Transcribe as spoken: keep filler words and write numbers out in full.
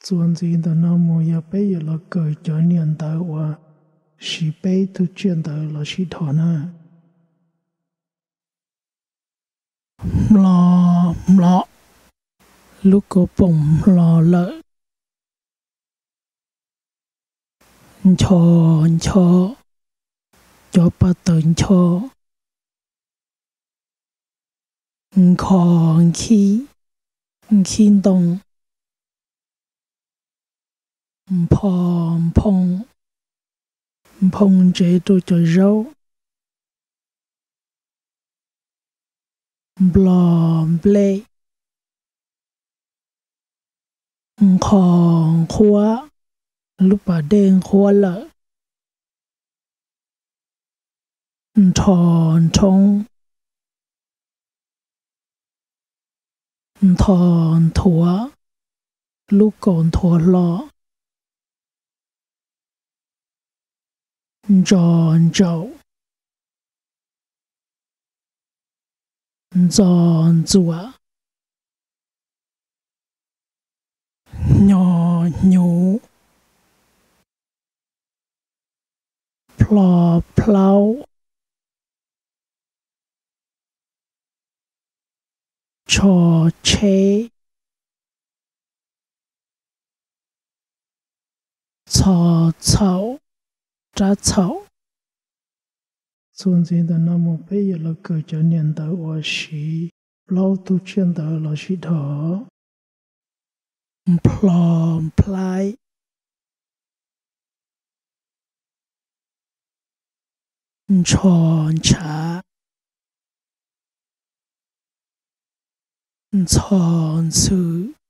Zuan Zi的南无也被有了个叫念头话，是被都见到了是头呢。Mlo mlo lúc cô bụng lo lợi cho cho cho ba tận cho còn khi khi động phong phong phong chế tôi cho rau blom ble còn khóa lúc bà đen khóa lợi thòn thông thòn thua lúc còn thua lo giòn dậu giòn dụa nhỏ nhũ plò plau trò chế草草杂草。尊敬的南无贝耶勒格叫念的我是老都见到老师头 plom plai 传茶传书